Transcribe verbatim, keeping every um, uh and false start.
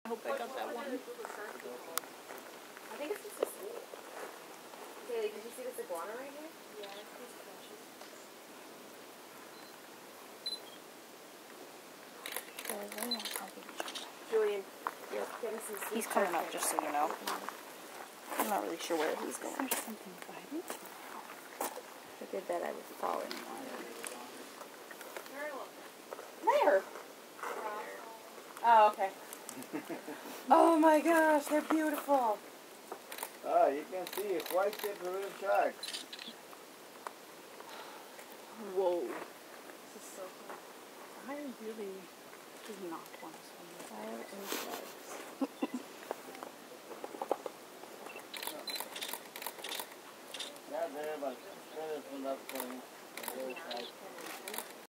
hope I got that one. I think it's just a snake. Haley, did you see this iguana right here? Yeah, it's precious. Julian, yeah, get us some he's coming up, just so you know. I'm not really sure where he's going. There's something biting. I did that, I was falling. There! Oh, okay. Oh my gosh, they're beautiful. Ah, you can see a white tip of the sharks. Whoa. This is so cool. I really do not want to swim with Fire and slugs. Yeah, they're about to from that point.